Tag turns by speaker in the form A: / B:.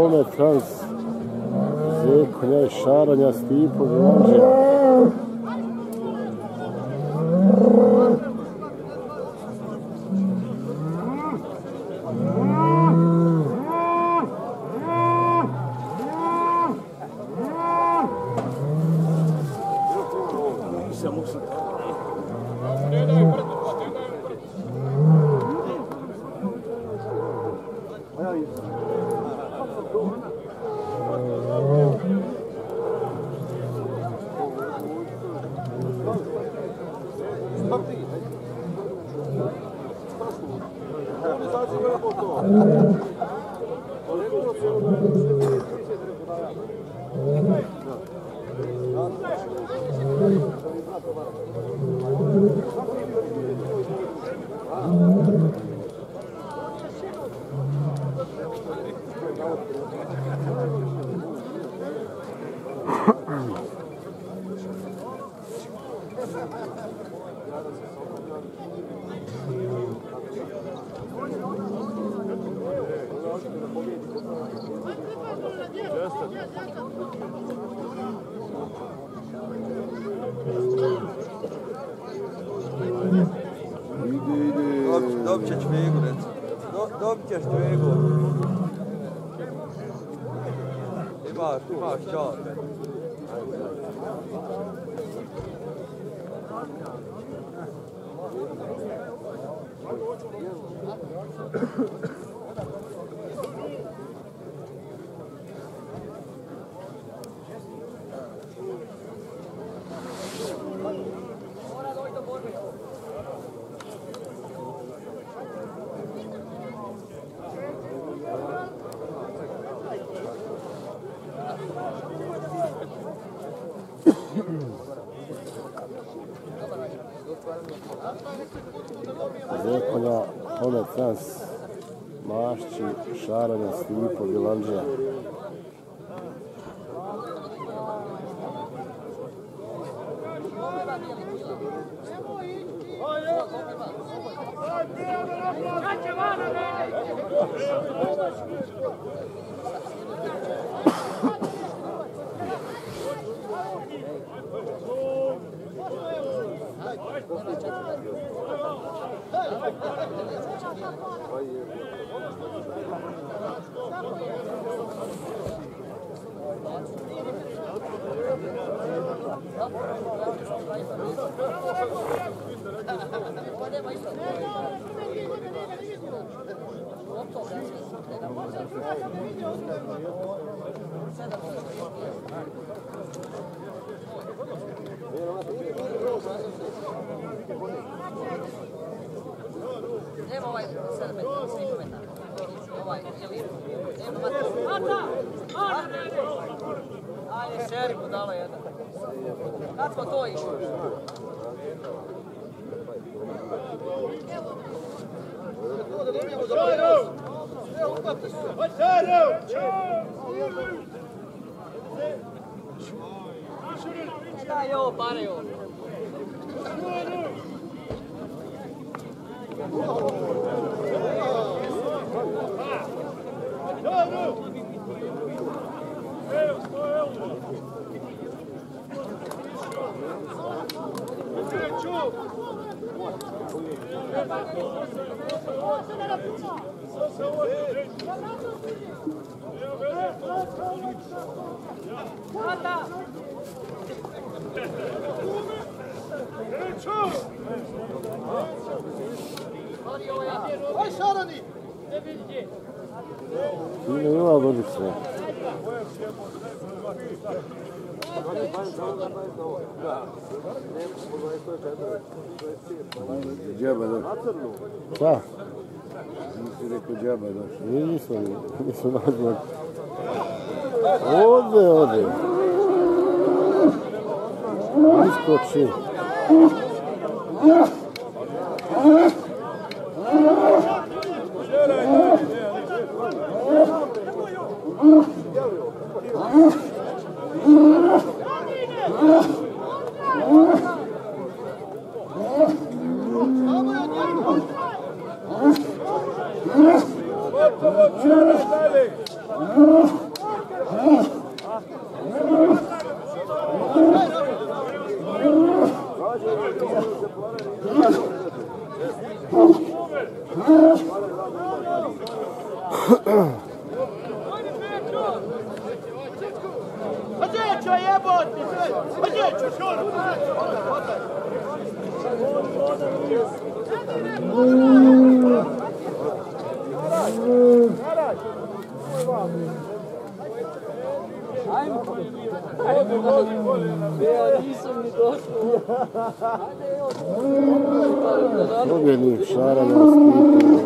A: Home Trans, Zekonja i Šaranja, Stipo Vilanđija.
B: Dobit ćeš dvegu, reci. Dobit ćeš dvegu. Imaš čas.
A: Zekonja, Home Trans, Mašći, Šaranja, Stipo Vilanđija.
C: Evo ovaj 7 metara, svih metara. Ovaj, evo Mata! Ajde, šeri budala jedan. Kad smo to išli? Daj ovo, pare ovo.
D: Aj Šarani!
A: Ne ima dođi sve.
E: Džaba došli.
A: Šta?
E: Nisi rekao džaba došli.
A: Nisam nazvan. Ode. Iskoči.
D: Gotovo, čara dalje! Odjeću jebote! Odjeću, šuru!
A: Pobjednik Šarana, Stipe.